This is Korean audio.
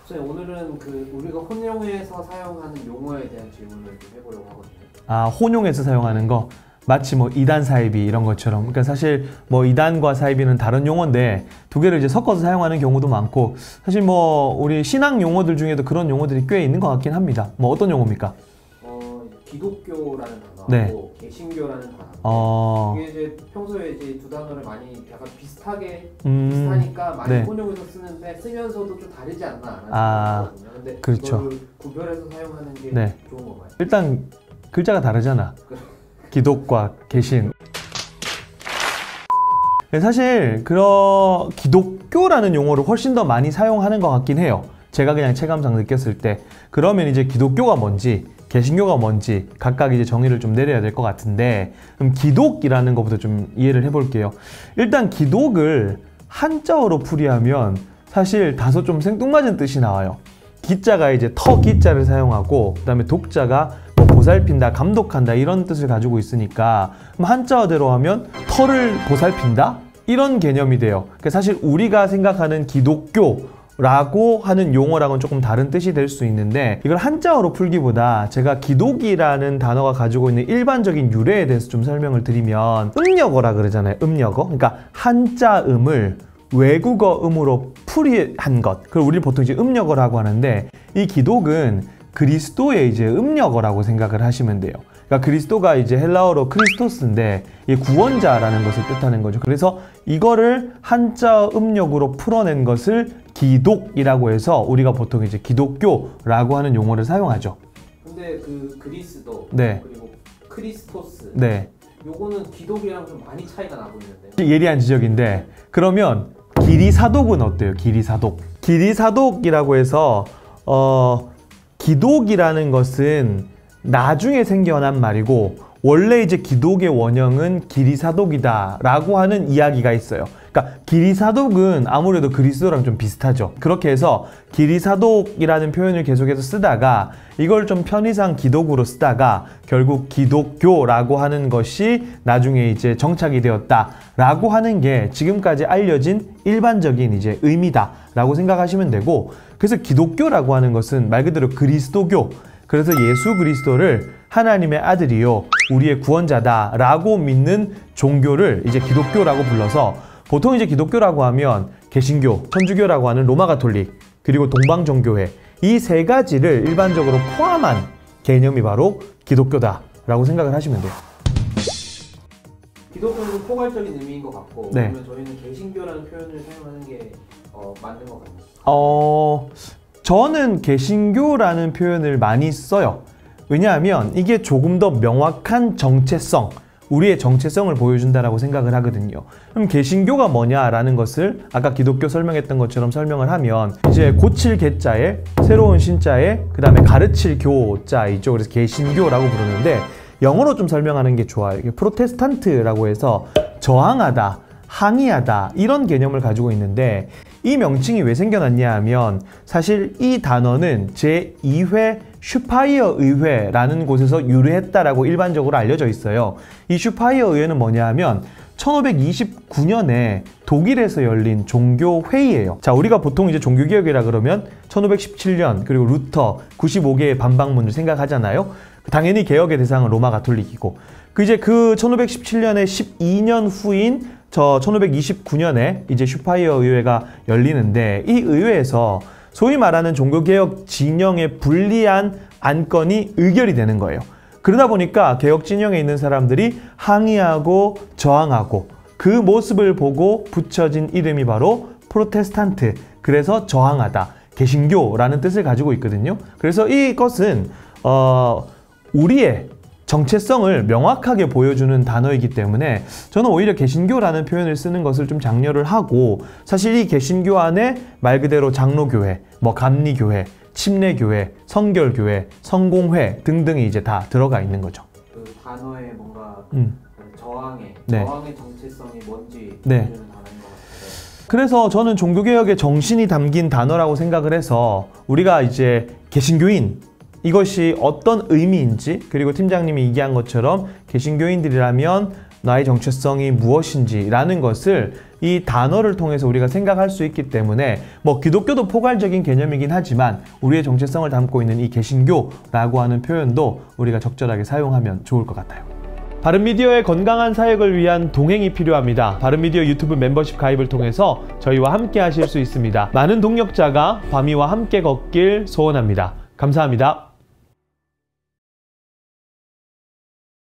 선생님, 오늘은 우리가 혼용해서 사용하는 용어에 대한 질문을 좀 해보려고 하거든요. 아, 혼용해서 사용하는 거? 마치 뭐 이단 사이비 이런 것처럼. 그러니까 사실 뭐 이단과 사이비는 다른 용어인데 두 개를 이제 섞어서 사용하는 경우도 많고, 사실 뭐 우리 신앙 용어들 중에도 그런 용어들이 꽤 있는 것 같긴 합니다. 뭐 어떤 용어입니까? 기독교라는 단어하고 네. 개신교라는 단어. 이게 이제 평소에 이제 두 단어를 많이 약간 비슷하니까 많이 네. 혼용해서 쓰는데 쓰면서도 좀 다르지 않나 아, 생각하거든요. 근데 그렇죠. 이걸 구별해서 사용하는 게 네. 좋은 건가요? 일단 글자가 다르잖아. 기독과 개신. 사실 기독교라는 용어를 훨씬 더 많이 사용하는 것 같긴 해요. 제가 그냥 체감상 느꼈을 때. 그러면 이제 기독교가 뭔지 개신교가 뭔지 각각 이제 정의를 좀 내려야 될 것 같은데, 그럼 기독이라는 것부터 좀 이해를 해볼게요. 일단 기독을 한자어로 풀이하면 사실 다소 좀 생뚱맞은 뜻이 나와요. 기자가 이제 터 기자를 사용하고, 그 다음에 독자가 뭐 보살핀다, 감독한다 이런 뜻을 가지고 있으니까, 그럼 한자어대로 하면 터를 보살핀다? 이런 개념이 돼요. 그러니까 사실 우리가 생각하는 기독교라고 하는 용어랑은 조금 다른 뜻이 될 수 있는데, 이걸 한자어로 풀기보다 제가 기독이라는 단어가 가지고 있는 일반적인 유래에 대해서 좀 설명을 드리면, 음력어라 그러잖아요. 음력어. 그러니까 한자음을 외국어음으로 풀이한 것, 그걸 우리 보통 이제 음력어라고 하는데, 이 기독은 그리스도의 이제 음력어라고 생각을 하시면 돼요. 그러니까 그리스도가 이제 헬라어로 크리스토스인데, 이 구원자라는 것을 뜻하는 거죠. 그래서 이거를 한자 음력으로 풀어낸 것을 기독이라고 해서 우리가 보통 이제 기독교라고 하는 용어를 사용하죠. 근데 그리스도, 네. 그리고 크리스토스, 네. 요거는 기독이랑 좀 많이 차이가 나고 있는데. 예리한 지적인데, 그러면 기리사독은 어때요? 기리사독. 기리사독이라고 해서 기독이라는 것은 나중에 생겨난 말이고, 원래 이제 기독의 원형은 기리사독이다 라고 하는 이야기가 있어요. 그러니까 기리사독은 아무래도 그리스도랑 좀 비슷하죠. 그렇게 해서 기리사독이라는 표현을 계속해서 쓰다가 이걸 좀 편의상 기독으로 쓰다가 결국 기독교라고 하는 것이 나중에 이제 정착이 되었다 라고 하는 게 지금까지 알려진 일반적인 이제 의미다 라고 생각하시면 되고, 그래서 기독교라고 하는 것은 말 그대로 그리스도교, 그래서 예수 그리스도를 하나님의 아들이요 우리의 구원자다 라고 믿는 종교를 이제 기독교라고 불러서, 보통 이제 기독교라고 하면 개신교, 천주교라고 하는 로마 가톨릭, 그리고 동방정교회, 이 세 가지를 일반적으로 포함한 개념이 바로 기독교다 라고 생각을 하시면 돼요. 기독교는 포괄적인 의미인 것 같고, 네. 그러면 저희는 개신교라는 표현을 사용하는 게 맞는 것 같나요? 저는 개신교라는 표현을 많이 써요. 왜냐하면 이게 조금 더 명확한 정체성, 우리의 정체성을 보여준다라고 생각을 하거든요. 그럼 개신교가 뭐냐라는 것을 아까 기독교 설명했던 것처럼 설명을 하면, 이제 고칠 개자에 새로운 신자에 그 다음에 가르칠 교자이죠. 그래서 개신교라고 부르는데, 영어로 좀 설명하는 게 좋아요. 이게 프로테스탄트라고 해서 저항하다, 항의하다 이런 개념을 가지고 있는데, 이 명칭이 왜 생겨났냐 하면, 사실 이 단어는 제2회 슈파이어 의회라는 곳에서 유래했다라고 일반적으로 알려져 있어요. 이 슈파이어 의회는 뭐냐 하면 1529년에 독일에서 열린 종교회의예요. 자, 우리가 보통 이제 종교개혁이라 그러면 1517년 그리고 루터 95개의 반박문을 생각하잖아요. 당연히 개혁의 대상은 로마 가톨릭이고, 이제 그 1517년에 12년 후인 1529년에 이제 슈파이어 의회가 열리는데, 이 의회에서 소위 말하는 종교개혁 진영에 불리한 안건이 의결이 되는 거예요. 그러다 보니까 개혁 진영에 있는 사람들이 항의하고 저항하고, 그 모습을 보고 붙여진 이름이 바로 프로테스탄트, 그래서 저항하다, 개신교라는 뜻을 가지고 있거든요. 그래서 이것은 우리의 정체성을 명확하게 보여주는 단어이기 때문에 저는 오히려 개신교라는 표현을 쓰는 것을 좀 장려를 하고, 사실 이 개신교 안에 말 그대로 장로교회, 뭐 감리교회, 침례교회, 성결교회, 성공회 등등이 이제 다 들어가 있는 거죠. 그 단어의 뭔가 저항의 정체성이 뭔지 네. 보여주는 단어인 것 같아요. 그래서 저는 종교개혁의 정신이 담긴 단어라고 생각을 해서, 우리가 이제 개신교인, 이것이 어떤 의미인지, 그리고 팀장님이 얘기한 것처럼 개신교인들이라면 나의 정체성이 무엇인지라는 것을 이 단어를 통해서 우리가 생각할 수 있기 때문에 뭐 기독교도 포괄적인 개념이긴 하지만 우리의 정체성을 담고 있는 이 개신교라고 하는 표현도 우리가 적절하게 사용하면 좋을 것 같아요. 바른미디어의 건강한 사역을 위한 동행이 필요합니다. 바른미디어 유튜브 멤버십 가입을 통해서 저희와 함께 하실 수 있습니다. 많은 동력자가 바미와 함께 걷길 소원합니다. 감사합니다.